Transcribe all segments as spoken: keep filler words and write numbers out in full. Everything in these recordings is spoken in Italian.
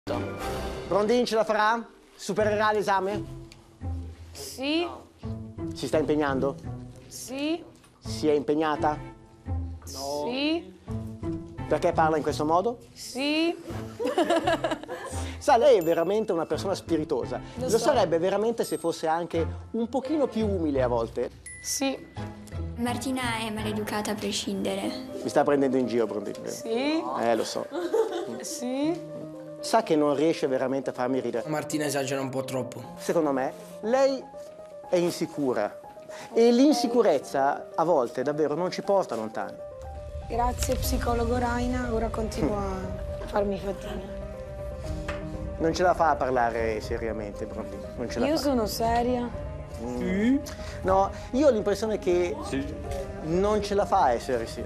Brondin ce la farà? Supererà l'esame? Sì. Si sta impegnando? Sì. Si è impegnata? No. Sì. Perché parla in questo modo? Sì. Sa, lei è veramente una persona spiritosa. Lo, Lo so. sarebbe veramente se fosse anche un pochino più umile a volte. Sì. Martina è maleducata a prescindere. Mi sta prendendo in giro, Brondin. Sì. Eh, lo so. Sì. Sa che non riesce veramente a farmi ridere. Martina esagera un po' troppo. Secondo me, lei è insicura. E l'insicurezza, a volte, davvero, non ci porta lontani. Grazie, psicologo Raina. Ora continuo a farmi fatica. Non ce la fa a parlare seriamente, Brondin. Non ce la Io fa. sono seria. Mm. No, io ho l'impressione che sì. non ce la fa a essere sì.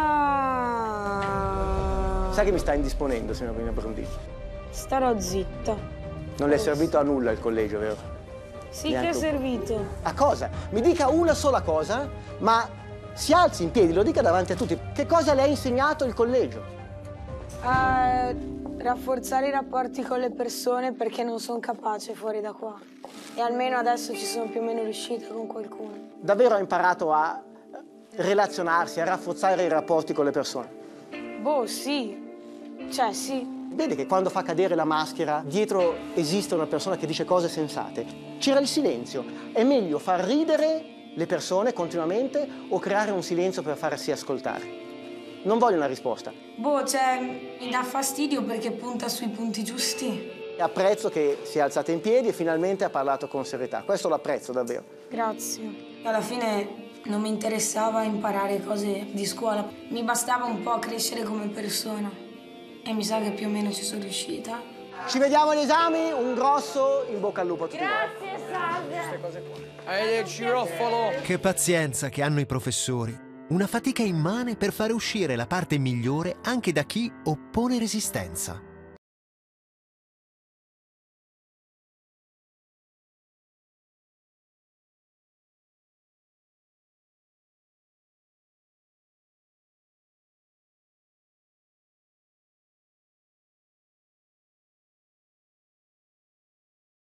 Ah. Sa che mi sta indisponendo, signorina Brondin? Starò zitta. Non le è servito a nulla il collegio, vero? Sì, Neanche che è servito. A cosa? Mi dica una sola cosa, ma si alzi in piedi, lo dica davanti a tutti. Che cosa le ha insegnato il collegio? A rafforzare i rapporti con le persone perché non sono capace fuori da qua. E almeno adesso ci sono più o meno riuscita con qualcuno. Davvero ha imparato a relazionarsi, a rafforzare i rapporti con le persone? Boh, sì. Cioè, sì. Vede che quando fa cadere la maschera, dietro esiste una persona che dice cose sensate. C'era il silenzio. È meglio far ridere le persone continuamente o creare un silenzio per farsi ascoltare? Non voglio una risposta. Boh, cioè, mi dà fastidio perché punta sui punti giusti. Apprezzo che si è alzata in piedi e finalmente ha parlato con serietà. Questo lo apprezzo davvero. Grazie. Alla fine non mi interessava imparare cose di scuola. Mi bastava un po' crescere come persona. E mi sa che più o meno ci sono riuscita. Ci vediamo agli esami, un grosso in bocca al lupo a tutti. Grazie, salve. Ehi, il girofalo! Che pazienza che hanno i professori. Una fatica immane per fare uscire la parte migliore anche da chi oppone resistenza.